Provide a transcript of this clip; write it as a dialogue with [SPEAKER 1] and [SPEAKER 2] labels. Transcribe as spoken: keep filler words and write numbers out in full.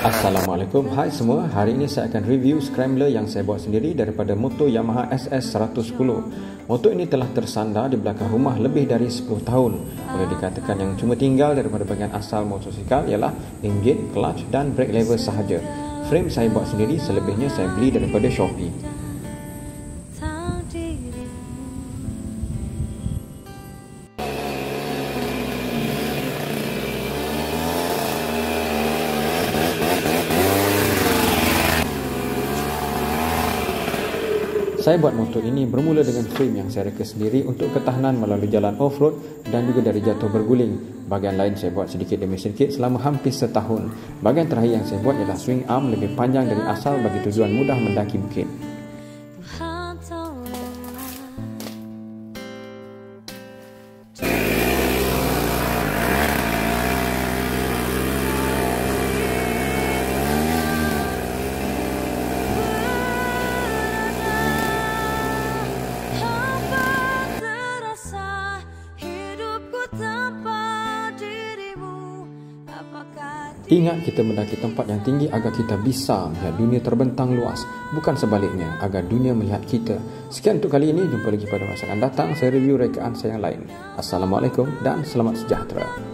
[SPEAKER 1] Assalamualaikum, hai semua. Hari ini saya akan review scrambler yang saya buat sendiri daripada motor Yamaha S S seratus sepuluh. Motor ini telah tersandar di belakang rumah lebih dari sepuluh tahun. Boleh dikatakan yang cuma tinggal daripada bahagian asal motosikal ialah enjin, clutch dan brake lever sahaja. Frame saya buat sendiri, selebihnya saya beli daripada Shopee. Saya buat motor ini bermula dengan frame yang saya reka sendiri untuk ketahanan melalui jalan off-road dan juga dari jatuh berguling. Bahagian lain saya buat sedikit demi sedikit selama hampir setahun. Bahagian terakhir yang saya buat ialah swing arm lebih panjang dari asal bagi tujuan mudah mendaki bukit. Ingat, kita mendaki tempat yang tinggi agar kita bisa melihat dunia terbentang luas, bukan sebaliknya, agar dunia melihat kita. Sekian untuk kali ini, jumpa lagi pada masa akan datang. Saya review rekaan saya yang lain. Assalamualaikum dan selamat sejahtera.